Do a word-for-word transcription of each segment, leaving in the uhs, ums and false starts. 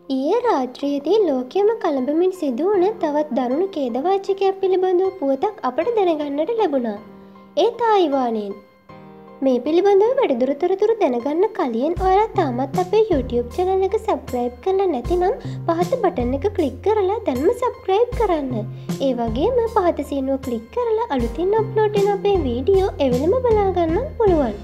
ඊයේ රාත්‍රියේදී ලෝකයම කලඹමින් සිදුවන තවත් දරුණු ඛේදවාචකයක් පිළිබඳව පුවතක් අපට දැනගන්නට ලැබුණා. ඒ තායිවානයෙන්. මේ පිළිබඳව වැඩිදුර තොරතුරු දැනගන්න කලින් ඔයාලා තාමත් අපේ YouTube channel එක subscribe කරලා නැතිනම් පහත බටන් එක click කරලා දැන්ම subscribe කරන්න. ඒ වගේම පහත සීනුව click කරලා අලුතින් upload වෙන අපේ වීඩියෝ එවෙලම බලා ගන්න පුළුවන්.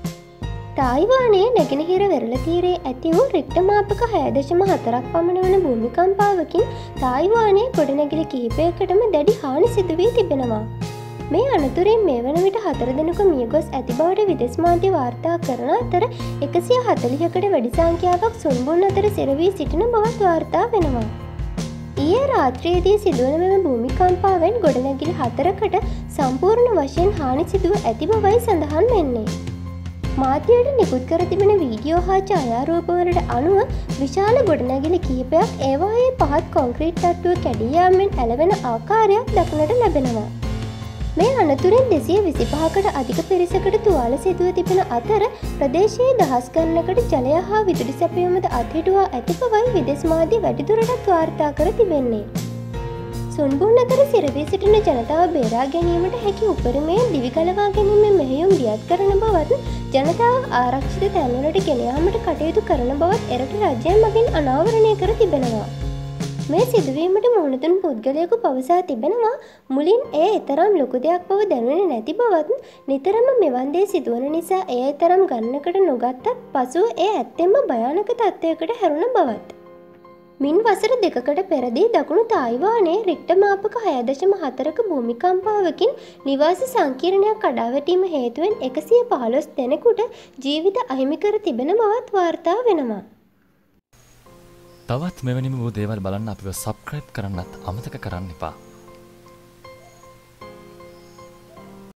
තායිවානයේ නැගෙනහිර වෙරළ තීරයේ ඇති වූ රික්ටර් මාපක හය දශම හතරක් පමණ වන භූමිකම්පාවකින් තායිවානයේ ගොඩනැගිලි කිහිපයකටම දැඩි හානි සිදු වී තිබෙනවා. මේ අනතුරින් මේ වන විට හතර දෙනෙකු මියගොස් ඇති බවට විදෙස් මාධ්‍ය වාර්තා කරන අතර එකසිය හතළිහකට වැඩි සංඛ්‍යාවක් සුන්බුන් අතර සිරවී සිටින බවත් වාර්තා වෙනවා. ඊයේ රාත්‍රියේදී සිදුවන මෙම භූමිකම්පාවෙන් ගොඩනැගිලි හතරකට සම්පූර්ණ වශයෙන් හානි සිදුව ඇති බවයි සඳහන් වෙන්නේ. මාධ්‍යයට නිකුත් කර තිබෙන වීඩියෝ හා ඡායාරූපවලට අනුව විශාල ගොඩනැගිලි කිහිපයක් ඒවායේ පහත් කොන්ක්‍රීට් තට්ටුව කැඩී යාමෙන් ඇලවෙන ආකාරයක් දක්නට ලැබෙනවා. මේ අනතුරින් දෙසිය විසිපහකට අධික පිරිසකට තුවාල සිදුව තිබෙන අතර ප්‍රදේශයේ දහස් ගණනකට ජලය හා විදුලි සැපයීමද අත්හිටුවා ඇති බවයි විදෙස් මාධ්‍ය වැඩිදුරටත් වාර්තා කර තිබෙන්නේ. සුන්බුන් අතර සිරවී සිටින ජනතාව බේරා ගැනීමට හැකි උපරිමයෙන් දිවි ගලවා ගැනීමෙන් මෙහෙයුම් දියත් කරන බවත් ජනතාව ආරක්ෂිත තැන්වලට ගෙන යාමට කටයුතු කරන බවත් එරට රජය මගින් අනාවරණය කර තිබෙනවා. මේ සිදුවීමට මුහුණ දුන් පුද්ගලයෙකු පවසා තිබෙනවා මුලින් එය එතරම් ලොකු දෙයක් බව දැනුනේ නැති බවත් නිතරම මෙවන් දේ සිදුවන නිසා එය තරම් ගණනකට නොගත්තත් පසුව එය ඇත්තෙන්ම භයානක තත්ත්වයකට හැරුණ බවත්. මින් වසර දෙකකට පෙරදී දකුණු තායිවානයේ රික්ටර් මාපක හය දශම හතරක භූමිකම්පාවකින් නිවාස සංකීර්ණයක් කඩා වැටීම හේතුවෙන් එකසිය පහළොස් දෙනෙකුට ජීවිත අහිමි කර තිබෙන බවත් වාර්තා වෙනවා. තවත් මෙවැනිම වූ දේවල් බලන්න අපිව subscribe කරන්නත් අමතක කරන්න එපා.